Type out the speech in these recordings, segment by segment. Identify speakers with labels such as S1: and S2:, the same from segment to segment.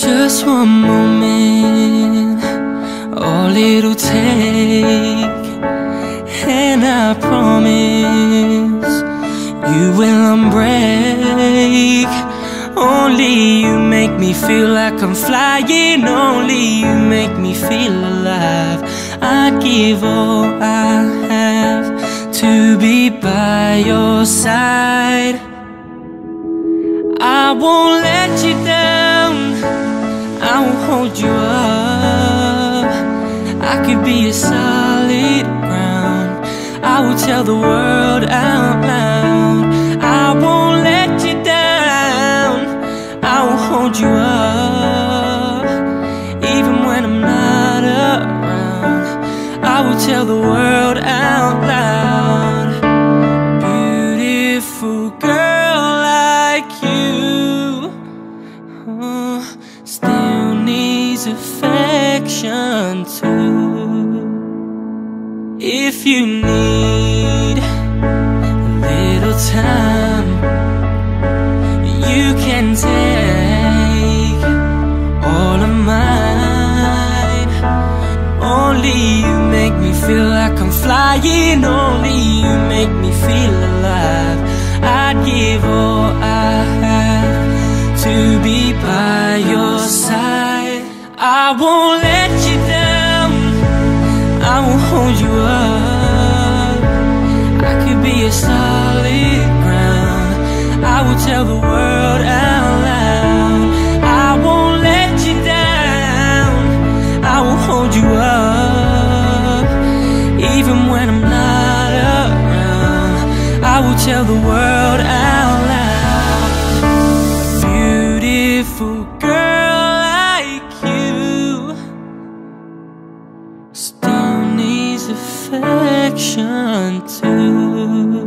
S1: Just one moment, all it'll take, and I promise you will unbreak. Only you make me feel like I'm flying, only you make me feel alive. I'd give all I have to be by your side. I won't let you down, I won't hold you up. I could be a solid ground, I will tell the world out loud. I won't let you down, I will hold you up. Even when I'm not around, I will tell the world out loud. Beautiful girl like you still needs affection too. If you need a little time, you can take all of mine. Only you make me feel like I'm flying, only you make me feel alive. I'd give all I have to be by your side. I won't let you down, I won't hold you up. I could be a solid ground, I will tell the world out loud. I won't let you down, I will hold you up. Even when I'm not around, I will tell the world out loud. Beautiful girl like you still needs affection too.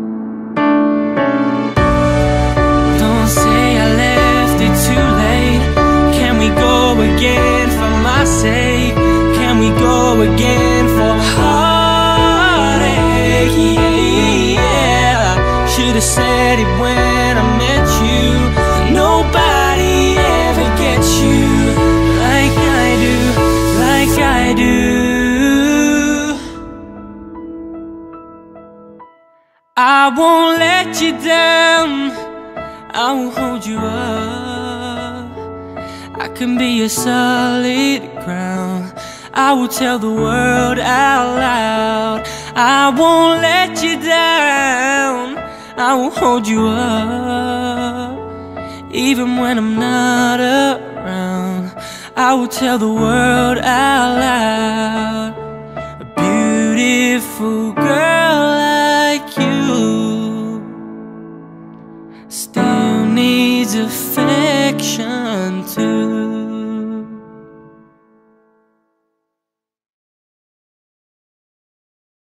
S1: Don't say I left it too late. Can we go again for my sake? Can we go again for heartache? Yeah, should've said it when I met you. Nobody ever gets you like I do, like I do. I won't let you down, I won't hold you up. I can be a solid ground, I will tell the world out loud. I won't let you down, I will hold you up. Even when I'm not around, I will tell the world out loud. A beautiful girl